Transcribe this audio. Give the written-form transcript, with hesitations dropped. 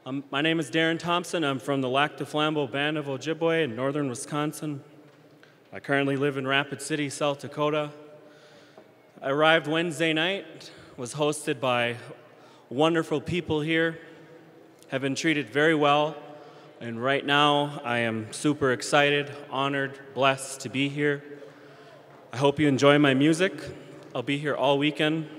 My name is Darren Thompson. I'm from the Lac du Flambeau Band of Ojibwe in northern Wisconsin. I currently live in Rapid City, South Dakota. I arrived Wednesday night, was hosted by wonderful people here, have been treated very well, and right now I am super excited, honored, blessed to be here. I hope you enjoy my music. I'll be here all weekend.